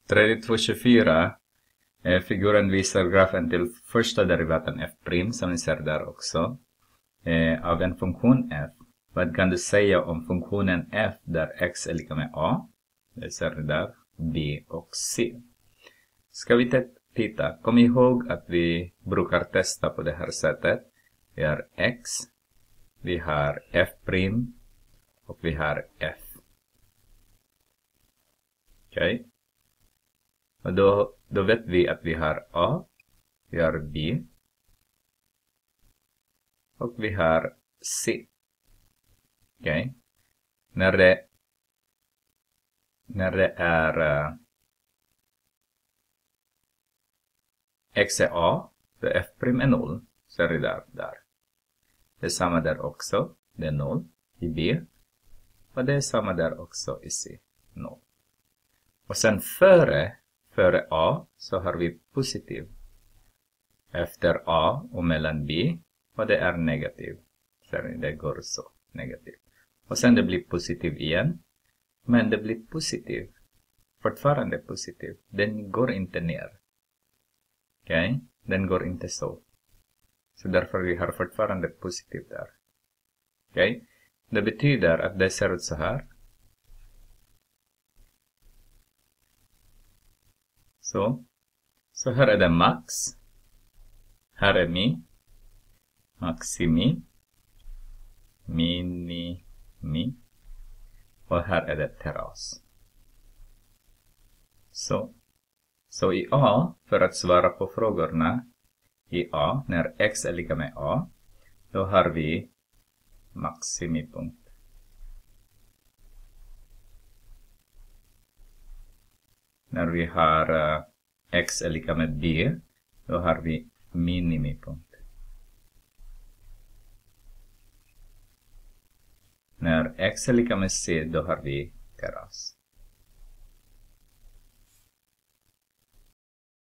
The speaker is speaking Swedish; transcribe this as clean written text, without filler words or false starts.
3224. Figuren visar grafen till första derivaten f' som ni ser där också. Av en funktion f. Vad kan du säga om funktionen f där x är lika med a? Det ser ni där. B och c. Ska vi titta. Kom ihåg att vi brukar testa på det här sättet. Vi har x. Vi har f' och vi har f. Okej. Och då vet vi att vi har a, vi har b och vi har c. Okej. När det är x är a, så f' är 0. Så är det där. Det är samma där också. Det är 0 i b. Och det är samma där också i c. 0. Och sen före a så har vi positiv. Efter a och mellan b. Och det är negativ. Så det går så. Negativ. Och sen det blir positiv igen. Men det blir positiv. Fortfarande positiv. Den går inte ner. Okej? Den går inte så. Så därför vi har fortfarande positiv där. Okej? Det betyder att det ser ut så här. Så här är det max. Här är mi. Maximi. Minimi. Och här är det terras. Så i A, för att svara på frågorna. I A, när x är lika med a. Då har vi maximipunkt. När vi har x är lika med b. Då har vi minimipunkt. När x är lika med c, då har vi terras.